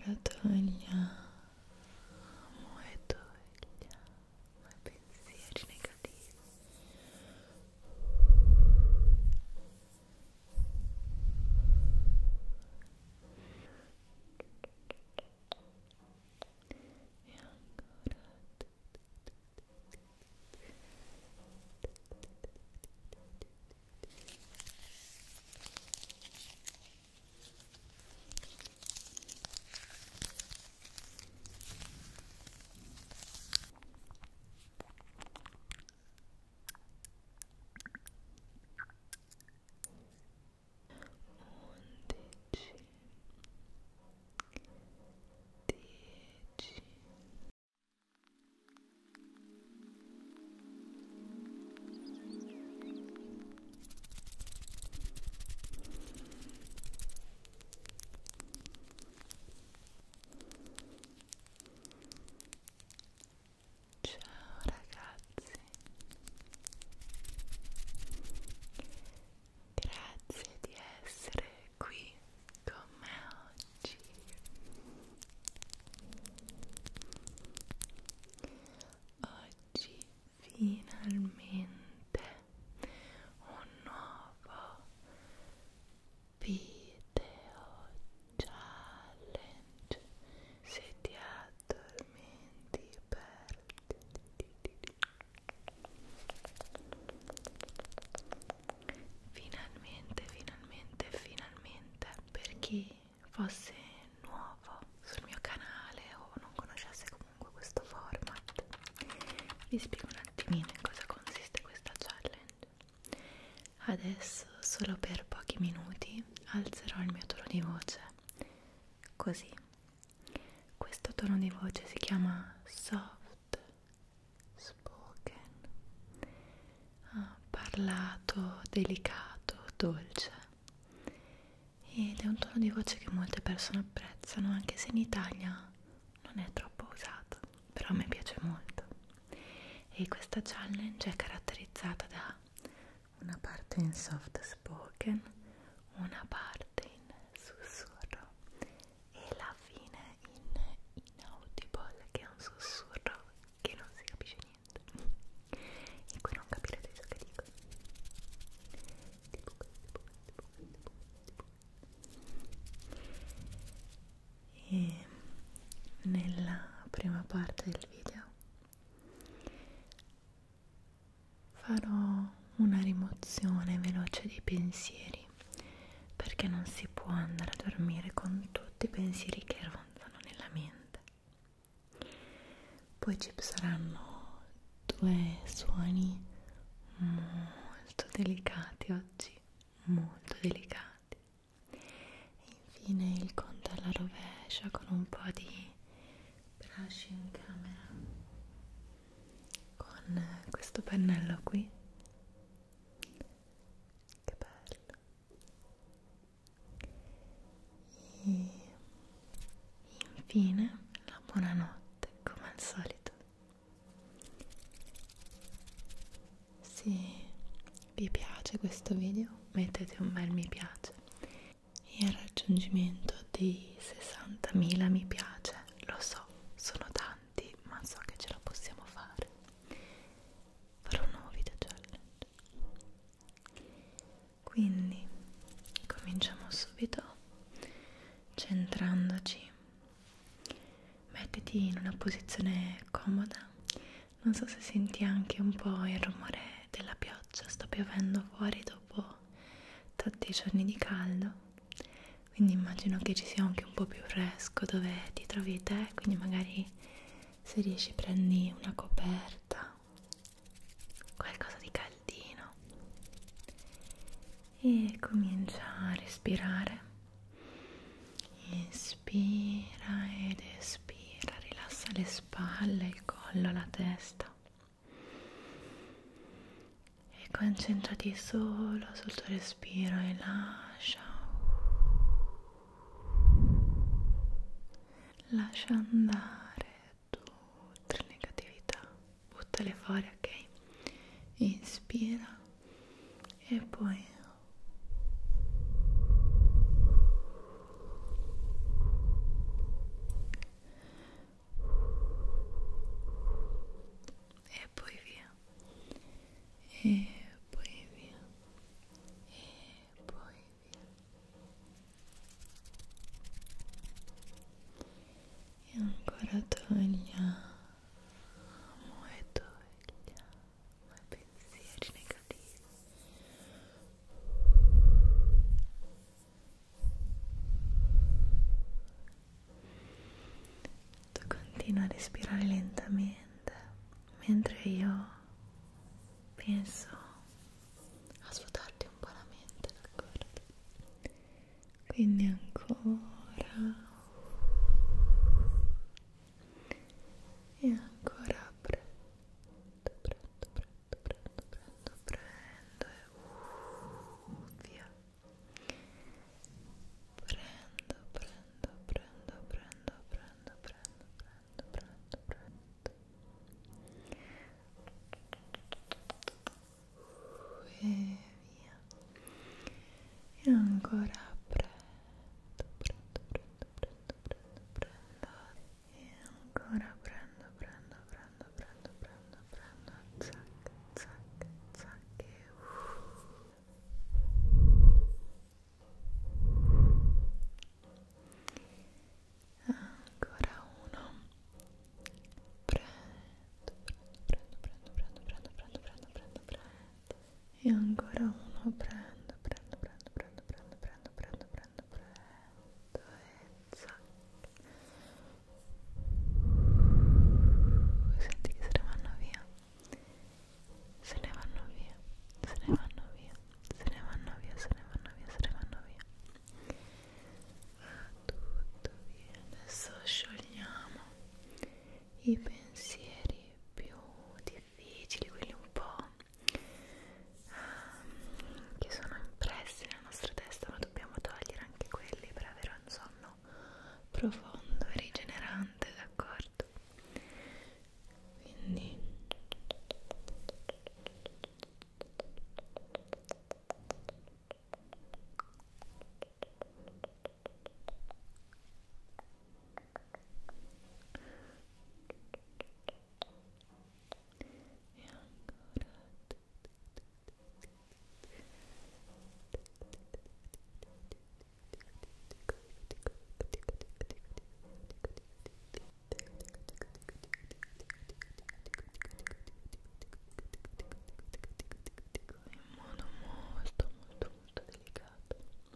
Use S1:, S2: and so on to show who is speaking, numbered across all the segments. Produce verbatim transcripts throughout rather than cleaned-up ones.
S1: Ora togliamo e togliamo i pensieri negativi. E ancora. Undici, dieci, ciao ragazzi, grazie di essere qui con me oggi. Oggi finalmente un nuovo video challenge. Se ti addormenti perditi. Finalmente, finalmente, finalmente, per chi fosse nuovo sul mio canale o non conoscesse comunque questo format, vi spiego un attimino in cosa consiste questa challenge. Adesso, solo per pochi minuti, alzerò il mio tono di voce, così. Questo tono di voce si chiama soft spoken, ah, parlato, delicato, dolce, ed è un tono di voce che molte persone apprezzano, anche se in Italia non è troppo usato, però a me piace molto. E questa challenge è caratterizzata da una parte in soft spoken, una parte in sussurro e la fine in inaudible, che è un sussurro che non si capisce niente, in cui non capirete ciò che dico. Tipo questo, tipo questo, tipo questo, tipo questo. E nella prima parte del video farò una rimozione veloce dei pensieri, perché non si può andare a dormire con tutti i pensieri che ronzano nella mente. Poi ci saranno due suoni molto delicati oggi, molto delicati. E infine il conto alla rovescia con un po' di brushing camera, con questo pennello qui. Che bello. E infine la buonanotte, come al solito. Se vi piace questo video, mettete un bel mi piace, e al raggiungimento dei sessantamila mi piace, lo so, sono tanti, ma so che ce la possiamo fare, farò un nuovo video challenge. Quindi cominciamo subito centrandoci. Mettiti in una posizione comoda. Non so se senti anche un po' il rumore della pioggia, sta piovendo fuori dopo tanti giorni di caldo, quindi immagino che ci sia anche un po' più fresco dove ti trovi te, quindi magari se riesci prendi una coperta, qualcosa di caldino, e comincia a respirare. Inspira ed espira, rilassa le spalle, il collo, la testa, e concentrati solo sul tuo respiro e lascia lascia andare tutte le negatività, buttale fuori, ok? Inspira e poi ancora togliamo e togliamo i pensieri negativi. Tu continua a respirare lentamente mentre io penso a svuotarti un po' la mente, d'accordo? Quindi ancora e ancora prendo, prendo, prendo, prendo, prendo, prendo e uh, via. Prendo, prendo, prendo, prendo, prendo, prendo, prendo, prendo, prendo. E via. E ancora prendo, prendo, prendo, prendo, prendo, prendo. E ancora prendo, prendo, prendo, prendo, prendo, prendo. Zac, zac, zac. E ancora uno. Prendo, prendo, prendo, prendo, prendo, prendo, prendo, prendo, prendo. E ancora uno. Prendo, prendo, prendo, prendo, prendo, prendo, prendo, prendo, prendo. E zac. Senti che se ne vanno via. Se ne vanno via. Se ne vanno via. Se ne vanno via, se ne vanno via, se ne vanno via. Va tutto via. Adesso sciogliamo i pensieri più difficili, quelli un po' um, che sono impressi nella nostra testa, ma dobbiamo togliere anche quelli per avere un sonno profondo e rigenerante, d'accordo? Quindi e ancora in modo molto molto molto delicato.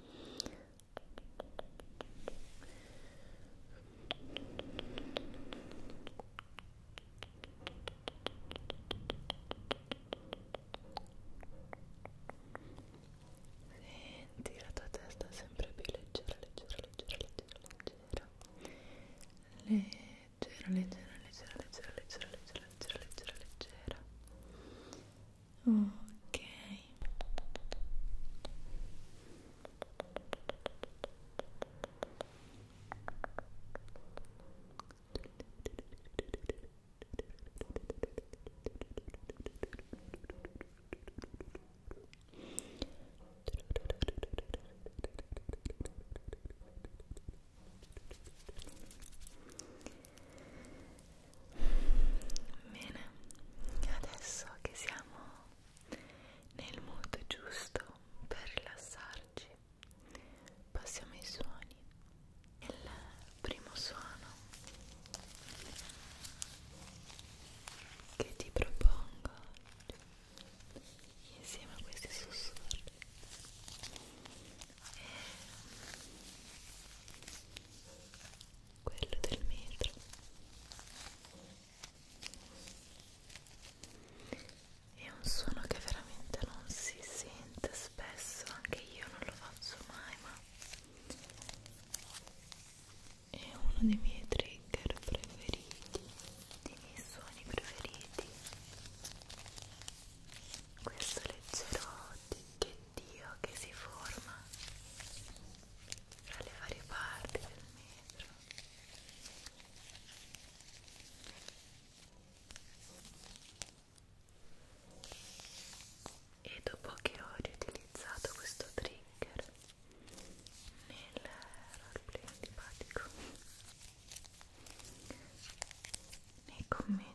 S1: Senti la tua testa sempre più leggera, leggera, leggera, leggera, leggera, leggera, leggera, leggera, leggera, leggera, leggera, leggera, leggera, leggera. Ok. Bene, adesso che siamo nel mood giusto per rilassarci, passiamo ai suoni. Il primo suono che ti propongo oggi, insieme a questi sussurri, è quello del metro. È un suono che veramente non si sente spesso, anche io non lo faccio mai, ma è uno dei miei trigger preferiti, dei miei suoni preferiti. Questo leggero ticchettio che si forma tra le varie parti del metro. E dopo che ho riutilizzato questo trigger nel roleplay antipatico, nei commenti